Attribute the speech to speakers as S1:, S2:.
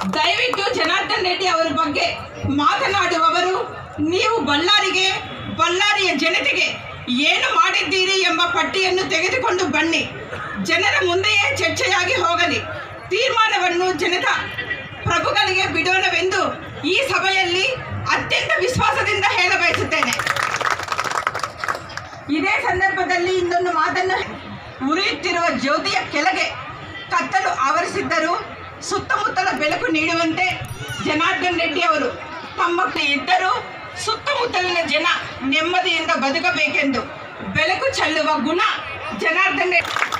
S1: ದಯವಿಟ್ಟು ಜನಾರ್ದನ್ ರೆಡ್ಡಿ ಅವರ ಬಗ್ಗೆ ಮಾತನಾಡುವವರು ನೀವು ಬಳ್ಳಾರಿಯ ಜನತೆಗೆ ಏನು ಮಾಡಿದ್ದೀರಿ ಎಂಬ ಪಟ್ಟಿಯನ್ನು ತೆಗೆದುಕೊಂಡು ಬನ್ನಿ. ಜನರ ಮುಂದೆಯೇ ಚರ್ಚೆಯಾಗಿ ಹೋಗಲಿ. ತೀರ್ಮಾನವನ್ನು ಜನತಾ ಪ್ರಭುಗಳಿಗೆ ಬಿಡೋಣವೆಂದು ಈ ಸಭೆಯಲ್ಲಿ ಅತ್ಯಂತ ವಿಶ್ವಾಸದಿಂದ ಹೇಳಬಯಸುತ್ತೇನೆ. ಇದೇ ಸಂದರ್ಭದಲ್ಲಿ ಇನ್ನೊಂದು ಮಾತನ್ನು, ಉರಿಯುತ್ತಿರುವ ಜ್ಯೋತಿಯ ಕೆಳಗೆ ಕತ್ತಲು ಆವರಿಸಿದ್ದರೂ ಸುತ್ತಮುತ್ತಲ ಬೆಳಕು ನೀಡುವಂತೆ ಜನಾರ್ದನ್ ರೆಡ್ಡಿ ಅವರು ತಮ್ಮ ಇದ್ದರೂ ಸುತ್ತಮುತ್ತಲಿನ ಜನ ನೆಮ್ಮದಿಯಿಂದ ಬದುಕಬೇಕೆಂದು ಬೆಳಕು ಚೆಲ್ಲುವ ಗುಣ ಜನಾರ್ದನ್ ರೆಡ್ಡಿ